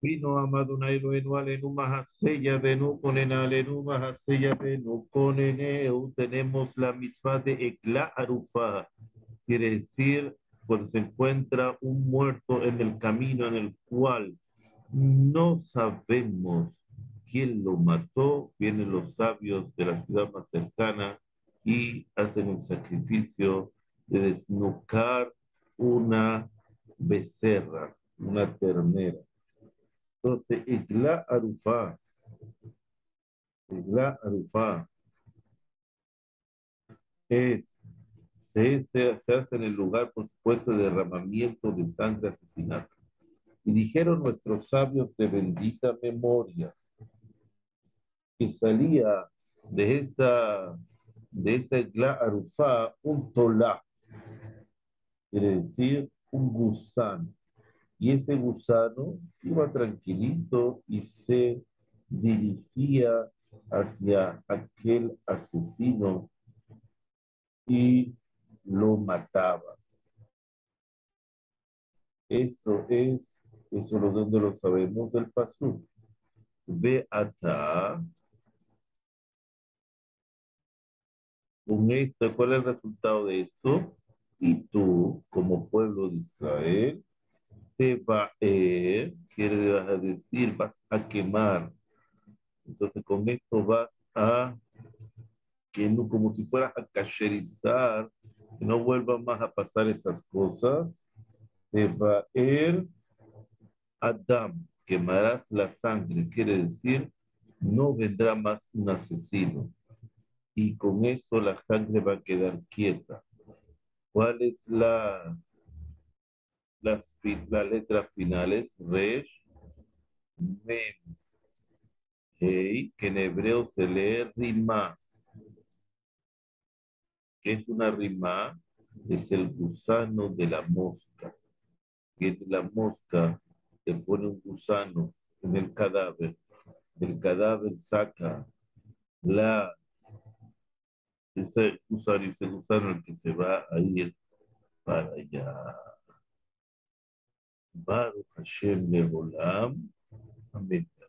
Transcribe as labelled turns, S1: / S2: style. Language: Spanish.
S1: Vino amado nailo enu alenu mahasella venu konen alenu mahasella venu koneneu. Tenemos la misma de Ekla Arufa. Quiere decir, cuando se encuentra un muerto en el camino en el cual no sabemos quién lo mató, vienen los sabios de la ciudad más cercana y hacen el sacrificio de desnucar una becerra, una ternera. Entonces, Igla Arufá es, se hace en el lugar, por supuesto, de derramamiento de sangre, asesinato. Y dijeron nuestros sabios de bendita memoria que salía de esa Igla Arufá un tolá, quiere decir un gusano. Y ese gusano iba tranquilito y se dirigía hacia aquel asesino y lo mataba. Eso es, eso es donde lo sabemos del pasú. Ve acá, con esto, ¿cuál es el resultado de esto? Y tú, como pueblo de Israel, te va a quiere vas a decir, vas a quemar. Entonces, con esto vas a que no, como si fueras a cacherizar, que no vuelvan más a pasar esas cosas. Te va a Adam, quemarás la sangre, quiere decir, no vendrá más un asesino. Y con eso la sangre va a quedar quieta. ¿Cuál es las letras finales? Resh, Mem, Hei, que en hebreo se lee Rimá. ¿Qué es una rimá? Es el gusano de la mosca. Viene la mosca, te pone un gusano en el cadáver. El cadáver saca la, ese gusano el que se va a ir para allá. Baruch Hashem Leolam. Amén.